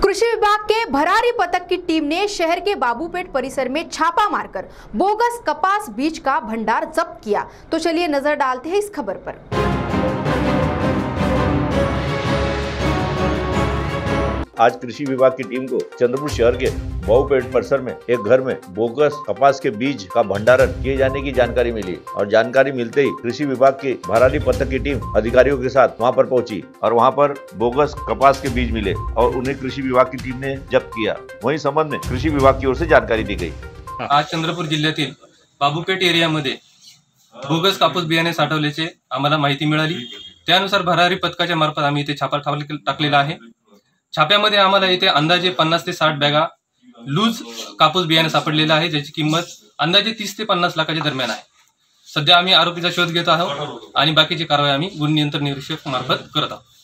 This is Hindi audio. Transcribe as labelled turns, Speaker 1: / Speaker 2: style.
Speaker 1: कृषि विभाग के भरारी पथक की टीम ने शहर के बाबूपेट परिसर में छापा मारकर बोगस कपास बीज का भंडार जब्त किया। तो चलिए नजर डालते हैं इस खबर पर।
Speaker 2: आज कृषि विभाग की टीम को चंद्रपुर शहर के बाबूपेट परिसर में एक घर में बोगस कपास के बीज का भंडारण किए जाने की जानकारी मिली और जानकारी मिलते ही कृषि विभाग की भरारी पथक की टीम अधिकारियों के साथ वहां पर पहुंची और वहां पर बोगस कपास के बीज मिले और उन्हें कृषि विभाग की टीम ने जब्त किया। वहीं संबंध में कृषि विभाग की ओर से जानकारी दी गई।
Speaker 3: आज चंद्रपूर जिल्ह्यातील बाबूपेट एरियामध्ये बोगस कापूस बियाणे साठवल्याचे आम्हाला माहिती मिळाली। त्यानुसार भरारी पथकाच्या मार्फत आम्ही इथे छापा टाकलेला आहे। छाप्यामध्ये आम्हाला इथे अंदाजे 50 ते 60 बॅगा लूज कापूस बियाणे सापडलेला आहे, ज्याची किंमत अंदाजे 30 ते 50 लाखाच्या दरम्यान आहे। सध्या आम्ही आरोपीचा शोध घेत आहोत आणि बाकीची कारवाई आम्ही गुन्हे नियंत्रण निरीक्षक मार्फत करत आहोत।